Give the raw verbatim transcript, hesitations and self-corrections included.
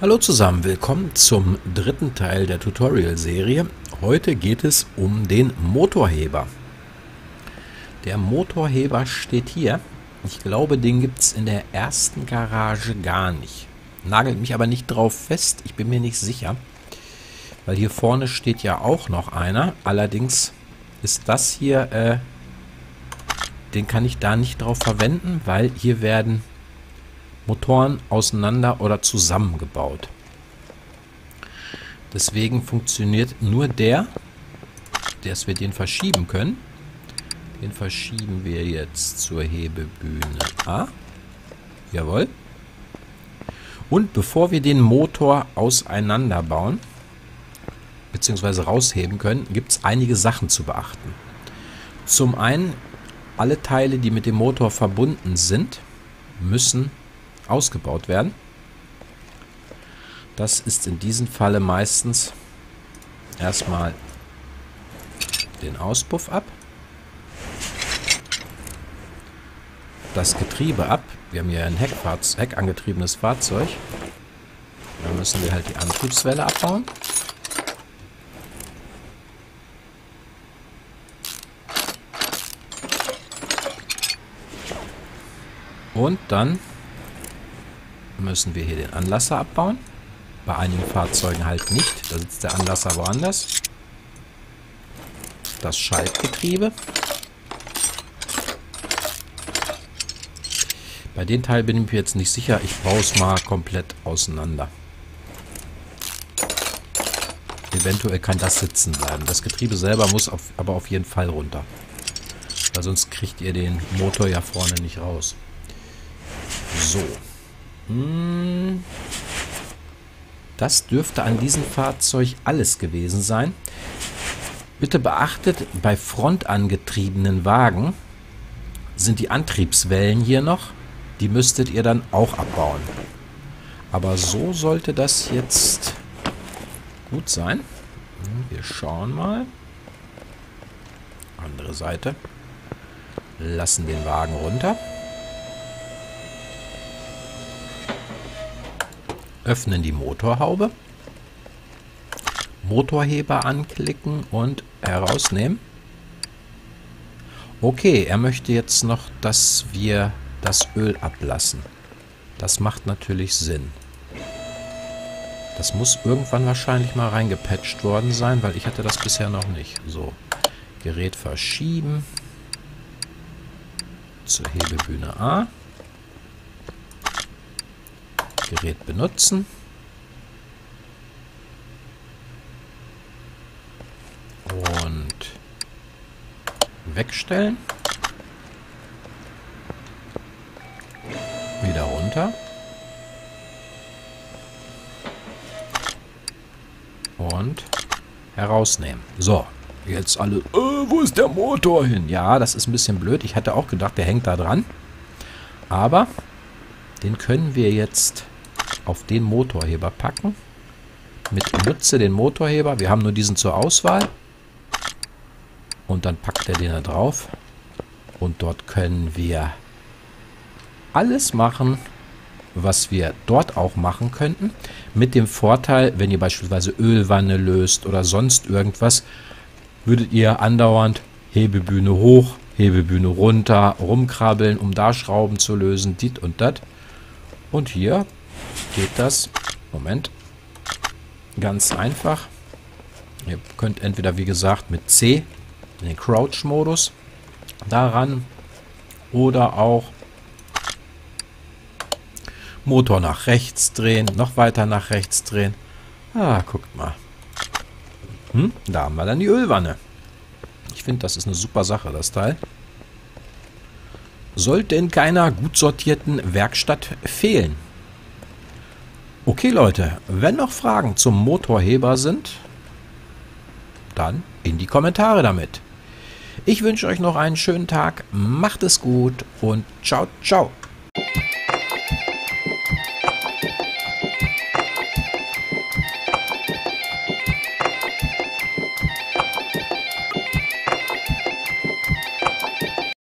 Hallo zusammen, willkommen zum dritten Teil der Tutorial-Serie. Heute geht es um den Motorheber. Der Motorheber steht hier. Ich glaube, den gibt es in der ersten Garage gar nicht. Nagelt mich aber nicht drauf fest, ich bin mir nicht sicher. Weil hier vorne steht ja auch noch einer. Allerdings ist das hier, äh, den kann ich da nicht drauf verwenden, weil hier werden Motoren auseinander oder zusammengebaut. Deswegen funktioniert nur der, dass wir den verschieben können. Den verschieben wir jetzt zur Hebebühne A. Jawohl. Und bevor wir den Motor auseinanderbauen, beziehungsweise rausheben können, gibt es einige Sachen zu beachten. Zum einen, alle Teile, die mit dem Motor verbunden sind, müssen ausgebaut werden. Das ist in diesem Falle meistens erstmal den Auspuff ab, das Getriebe ab. Wir haben hier ein Heckfahrz- heckangetriebenes Fahrzeug. Da müssen wir halt die Antriebswelle abbauen. Und dann müssen wir hier den Anlasser abbauen. Bei einigen Fahrzeugen halt nicht. Da sitzt der Anlasser woanders. Das Schaltgetriebe. Bei den Teil bin ich mir jetzt nicht sicher. Ich baue es mal komplett auseinander. Eventuell kann das sitzen bleiben. Das Getriebe selber muss auf, aber auf jeden Fall runter. Weil sonst kriegt ihr den Motor ja vorne nicht raus. So. Das dürfte an diesem Fahrzeug alles gewesen sein. Bitte beachtet, bei frontangetriebenen Wagen sind die Antriebswellen hier noch. Die müsstet ihr dann auch abbauen. Aber so sollte das jetzt gut sein. Wir schauen mal. Andere Seite. Lassen den Wagen runter. Öffnen die Motorhaube, Motorheber anklicken und herausnehmen. Okay, er möchte jetzt noch, dass wir das Öl ablassen. Das macht natürlich Sinn. Das muss irgendwann wahrscheinlich mal reingepatcht worden sein, weil ich hatte das bisher noch nicht. So, Gerät verschieben zur Hebebühne A. Gerät benutzen. Und wegstellen. Wieder runter. Und herausnehmen. So, jetzt alle, äh, wo ist der Motor hin? Ja, das ist ein bisschen blöd. Ich hatte auch gedacht, der hängt da dran. Aber den können wir jetzt auf den Motorheber packen. Mit Nutze den Motorheber. Wir haben nur diesen zur Auswahl. Und dann packt er den da drauf. Und dort können wir alles machen, was wir dort auch machen könnten. Mit dem Vorteil, wenn ihr beispielsweise Ölwanne löst oder sonst irgendwas, würdet ihr andauernd Hebebühne hoch, Hebebühne runter, rumkrabbeln, um da Schrauben zu lösen, dit und dat. Und hier geht das, Moment, ganz einfach. Ihr könnt entweder, wie gesagt, mit C, in den Crouch-Modus, daran oder auch Motor nach rechts drehen, noch weiter nach rechts drehen. Ah, guckt mal. Hm, da haben wir dann die Ölwanne. Ich finde, das ist eine super Sache, das Teil. Sollte in keiner gut sortierten Werkstatt fehlen. Okay, Leute, wenn noch Fragen zum Motorheber sind, dann in die Kommentare damit. Ich wünsche euch noch einen schönen Tag, macht es gut und ciao, ciao.